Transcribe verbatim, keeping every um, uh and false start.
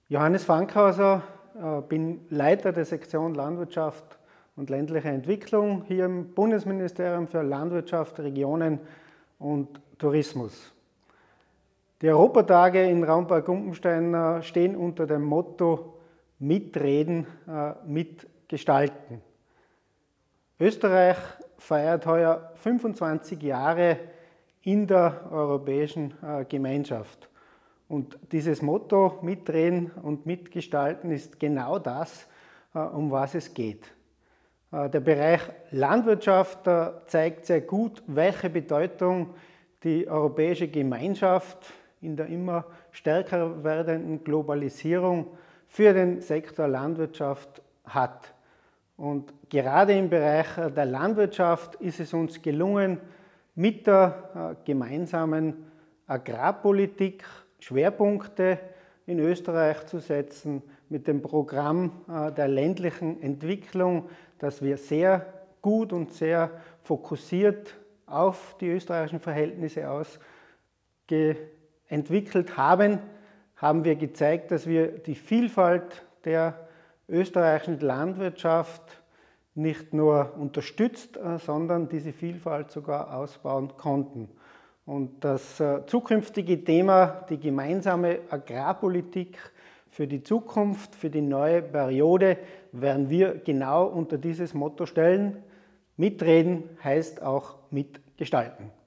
Johannes Fankhauser, äh, bin Leiter der Sektion Landwirtschaft und ländliche Entwicklung hier im Bundesministerium für Landwirtschaft, Regionen und Tourismus. Die Europatage in Raumpark-Gumpenstein äh, stehen unter dem Motto Mitreden, äh, mitgestalten. Österreich feiert heuer fünfundzwanzig Jahre in der Europäischen äh, Gemeinschaft. Und dieses Motto Mitreden und Mitgestalten ist genau das, um was es geht. Der Bereich Landwirtschaft zeigt sehr gut, welche Bedeutung die Europäische Gemeinschaft in der immer stärker werdenden Globalisierung für den Sektor Landwirtschaft hat. Und gerade im Bereich der Landwirtschaft ist es uns gelungen, mit der gemeinsamen Agrarpolitik Schwerpunkte in Österreich zu setzen, mit dem Programm der ländlichen Entwicklung, das wir sehr gut und sehr fokussiert auf die österreichischen Verhältnisse aus entwickelt haben, haben wir gezeigt, dass wir die Vielfalt der österreichischen Landwirtschaft nicht nur unterstützt, sondern diese Vielfalt sogar ausbauen konnten. Und das zukünftige Thema, die gemeinsame Agrarpolitik für die Zukunft, für die neue Periode, werden wir genau unter dieses Motto stellen. Mitreden heißt auch mitgestalten.